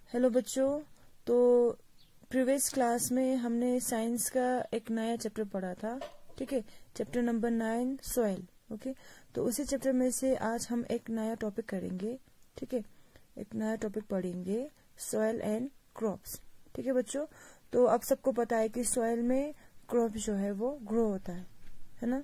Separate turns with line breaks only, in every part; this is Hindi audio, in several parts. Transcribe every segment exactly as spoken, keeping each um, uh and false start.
हेलो बच्चों, तो प्रीवियस क्लास में हमने साइंस का एक नया चैप्टर पढ़ा था। ठीक है, chapter number nine soil. Okay, तो उसी चैप्टर में से आज हम एक नया टॉपिक करेंगे। ठीक है, एक नया टॉपिक पढ़ेंगे, सॉइल एंड क्रॉप्स। ठीक है बच्चों, तो आप सबको पता है कि सॉइल में क्रॉप जो है वो ग्रो होता है है ना।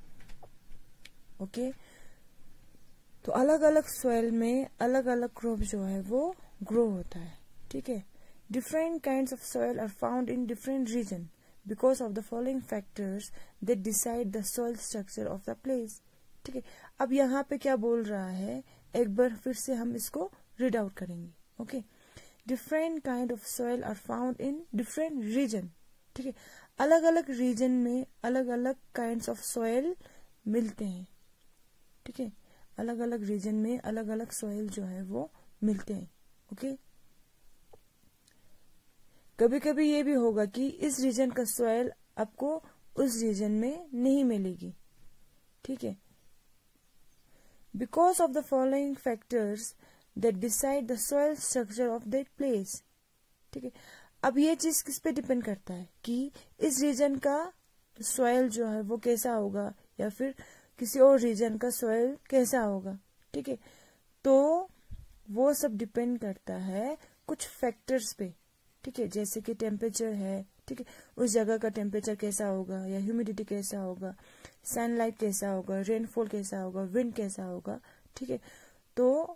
ओके, तो अलग अलग सॉइल में अलग अलग क्रॉप जो है वो ग्रो होता है। ठीक है, different kinds of soil are found in different region because of the following factors that decide the soil structure of the place. ठीक है, अब यहाँ पे क्या बोल रहा है, एक बार फिर से हम इसको रीड आउट करेंगे। Okay, different kind of soil are found in different region. ठीक है, अलग अलग रीजन में अलग अलग काइंड्स ऑफ सॉइल मिलते हैं। ठीक है, अलग अलग रीजन में अलग अलग सॉइल जो है वो मिलते हैं। ओके, कभी कभी ये भी होगा कि इस रीजन का सॉइल आपको उस रीजन में नहीं मिलेगी। ठीक है, because of the following factors that decide the soil structure of that place. ठीक है, अब ये चीज किस पे डिपेंड करता है कि इस रीजन का सॉइल जो है वो कैसा होगा या फिर किसी और रीजन का सॉइल कैसा होगा। ठीक है, तो वो सब डिपेंड करता है कुछ फैक्टर्स पे। ठीक है, जैसे कि टेम्परेचर है। ठीक है, उस जगह का टेम्परेचर कैसा होगा या ह्यूमिडिटी कैसा होगा, सनलाइट कैसा होगा, रेनफॉल कैसा होगा, विंड कैसा होगा। ठीक है, तो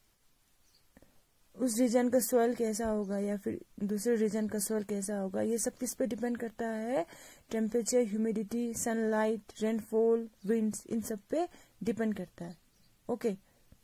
उस रीजन का सॉइल कैसा होगा या फिर दूसरे रीजन का सॉइल कैसा होगा, ये सब किस पे डिपेंड करता है, temperature, humidity, sunlight, rainfall, winds, इन सब पे डिपेंड करता है। Okay,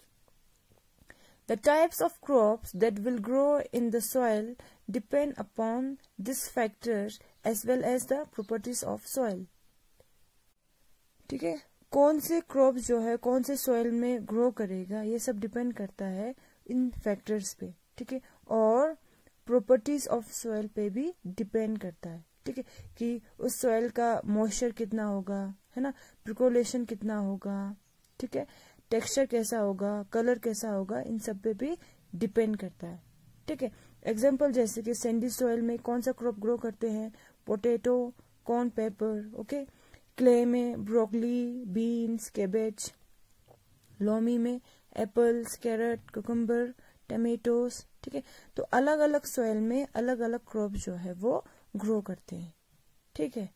the types of crops that will grow in the soil depend upon this factor as well as the properties of soil. ठीक है, कौन से क्रॉप जो है कौन से सॉइल में ग्रो करेगा, ये सब डिपेंड करता है इन फैक्टर्स पे। ठीक है, और प्रॉपर्टीज ऑफ सॉइल पे भी डिपेंड करता है। ठीक है, कि उस सॉइल का मॉइस्चर कितना होगा, है ना, पर्कोलेशन कितना होगा, ठीक है, टेक्सचर कैसा होगा, कलर कैसा होगा, इन सब पे भी डिपेंड करता है। ठीक है, एग्जाम्पल जैसे कि सैंडी सॉइल में कौन सा क्रॉप ग्रो करते हैं, potato, corn, pepper. Okay, clay में ब्रोकली, बीन्स, कैबेज। लोमी में एप्पल्स, कैरेट, कुकुम्बर, टमेटोज। ठीक है, तो अलग अलग सॉइल में अलग अलग क्रॉप जो है वो ग्रो करते हैं। ठीक है,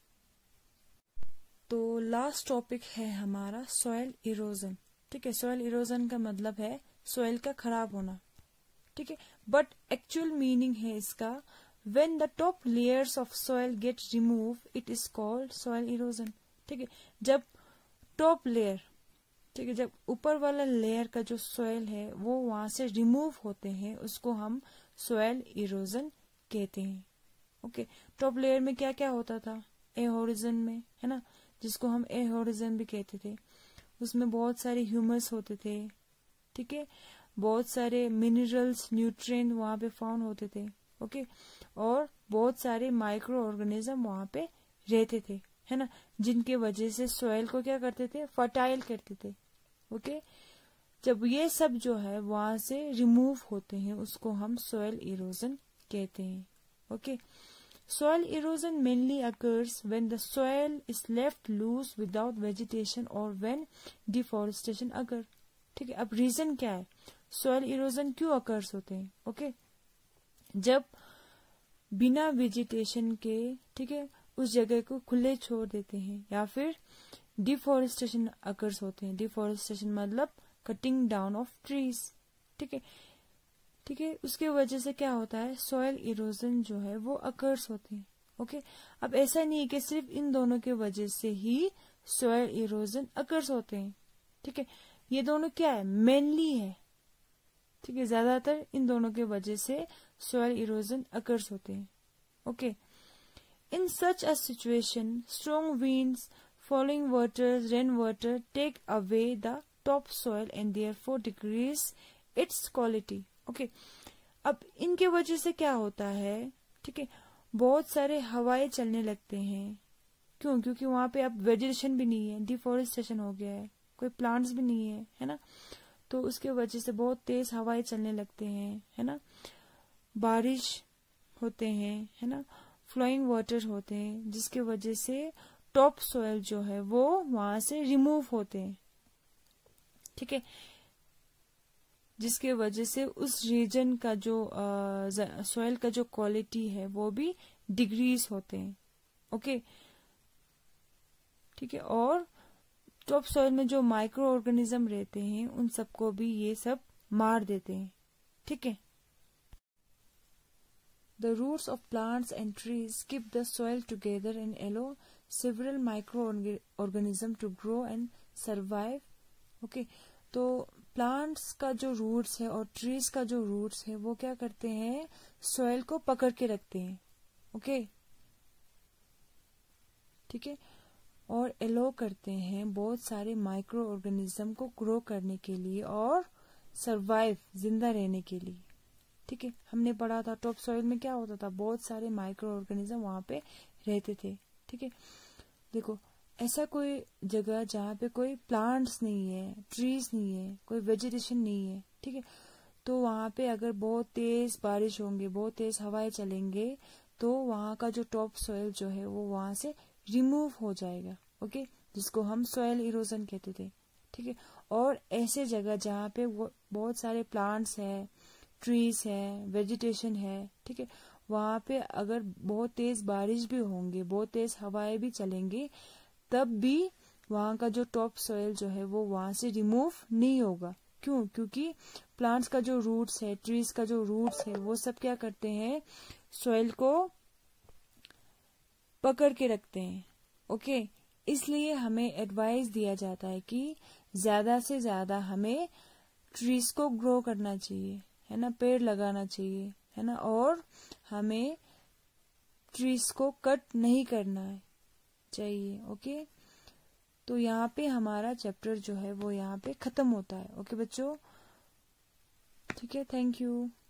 तो लास्ट टॉपिक है हमारा सॉइल इरोजन। ठीक है, सॉइल इरोजन का मतलब है सॉइल का खराब होना। ठीक है, बट एक्चुअल मीनिंग है इसका, when the top layers of soil get remove it is called soil erosion. ठीक है, जब टॉप लेयर, ठीक है, जब ऊपर वाला लेयर का जो सॉइल है वो वहां से रिमूव होते हैं, उसको हम सॉइल इरोजन कहते हैं। ओके, टॉप लेयर में क्या क्या होता था, ए होरिजन में, है ना, जिसको हम ए होरिजन भी कहते थे, उसमें बहुत सारे ह्यूमस होते थे। ठीक है, बहुत सारे मिनरल्स, न्यूट्रिएंट वहां पे फाउंड होते थे। ओके, और बहुत सारे माइक्रो ऑर्गेनिज्म वहां पे रहते थे, है ना, जिनके वजह से सॉइल को क्या करते थे, फर्टाइल करते थे। ओके, जब ये सब जो है वहां से रिमूव होते हैं, उसको हम सॉइल इरोजन कहते हैं। Okay, soil erosion mainly occurs when the soil is left loose without vegetation और व्हेन डिफॉरेस्टेशन अकर। ठीक है, अब रीजन क्या है, सॉइल इरोजन क्यों अकर्स होते हैं। ओके, जब बिना वेजिटेशन के, ठीक है, उस जगह को खुले छोड़ देते हैं या फिर डिफॉरेस्टेशन अकर्स होते हैं। डिफॉरेस्टेशन मतलब कटिंग डाउन ऑफ ट्रीज। ठीक है, ठीक है, उसके वजह से क्या होता है, सॉइल इरोजन जो है वो अकर्स होते हैं। ओके, अब ऐसा नहीं है कि सिर्फ इन दोनों के वजह से ही सॉइल इरोजन अकर्स होते हैं। ठीक है, ये दोनों क्या है, मेनली है। ठीक है, ज्यादातर इन दोनों के वजह से सॉइल इरोजन अकर्स होते हैं। Okay, in such a situation, strong winds, falling waters, rainwater take away the topsoil and therefore decrease its quality. Okay, अब इनके वजह से क्या होता है, ठीक है, बहुत सारे हवाएं चलने लगते हैं। क्यों, क्योंकि वहां पे अब वेजिटेशन भी नहीं है, डिफॉरेस्टेशन हो गया है, कोई प्लांट्स भी नहीं है, है ना, तो उसके वजह से बहुत तेज हवाएं चलने लगते हैं, है ना, बारिश होते हैं, है ना, फ्लोइंग वाटर होते हैं, जिसके वजह से टॉप सॉइल जो है वो वहां से रिमूव होते हैं, ठीक है, जिसके वजह से उस रीजन का जो सॉइल का जो क्वालिटी है वो भी डिक्रीज होते हैं, ओके, ठीक है। और टॉप सॉइल में जो माइक्रो ऑर्गेनिज्म रहते हैं उन सबको भी ये सब मार देते हैं, ठीक है। The roots of plants and trees keep the soil together and allow several microorganisms to grow and survive. Okay, तो प्लांट्स का जो रूट्स है और ट्रीज का जो रूट्स है वो क्या करते हैं, सॉइल को पकड़ के रखते हैं, ओके, ठीक है, और एलो करते हैं बहुत सारे माइक्रो ऑर्गेनिज्म को ग्रो करने के लिए और सरवाइव, जिंदा रहने के लिए, ठीक है। हमने पढ़ा था टॉप सॉइल में क्या होता था, बहुत सारे माइक्रो ऑर्गेनिज्म वहां पे रहते थे, ठीक है। देखो, ऐसा कोई जगह जहाँ पे कोई प्लांट्स नहीं है, ट्रीज नहीं है, कोई वेजिटेशन नहीं है, ठीक है, तो वहां पे अगर बहुत तेज बारिश होंगे, बहुत तेज हवाएं चलेंगे, तो वहां का जो टॉप सॉइल जो है वो वहां से रिमूव हो जाएगा, ओके, जिसको हम सॉइल इरोजन कहते थे, ठीक है। और ऐसे जगह जहाँ पे बहुत सारे प्लांट्स है, ट्रीज है, वेजिटेशन है, ठीक है, वहां पे अगर बहुत तेज बारिश भी होंगे, बहुत तेज हवाएं भी चलेंगे, तब भी वहां का जो टॉप सॉइल जो है वो वहां से रिमूव नहीं होगा। क्यों? क्योंकि प्लांट्स का जो रूट्स है, ट्रीज का जो रूट्स है, वो सब क्या करते हैं, सॉइल को पकड़ के रखते हैं, ओके। इसलिए हमें एडवाइस दिया जाता है कि ज्यादा से ज्यादा हमें ट्रीज को ग्रो करना चाहिए, है ना, पेड़ लगाना चाहिए, है ना, और हमें ट्रीज को कट नहीं करना चाहिए, ओके। तो यहाँ पे हमारा चैप्टर जो है वो यहाँ पे खत्म होता है, ओके बच्चों, ठीक है, थैंक यू।